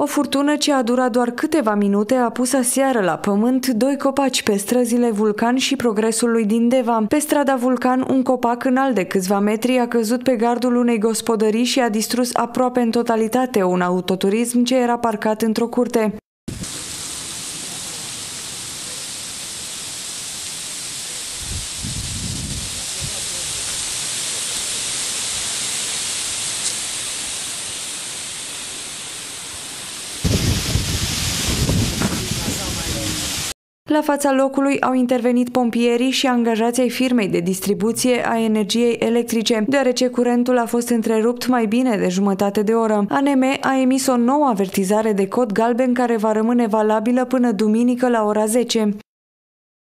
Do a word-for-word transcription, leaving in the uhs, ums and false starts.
O furtună ce a durat doar câteva minute a pus aseară la pământ doi copaci pe străzile Vulcan și Progresului din Deva. Pe strada Vulcan, un copac înalt de câțiva metri a căzut pe gardul unei gospodării și a distrus aproape în totalitate un autoturism ce era parcat într-o curte. La fața locului au intervenit pompierii și angajații ai firmei de distribuție a energiei electrice, deoarece curentul a fost întrerupt mai bine de jumătate de oră. A N M a emis o nouă avertizare de cod galben care va rămâne valabilă până duminică la ora zece.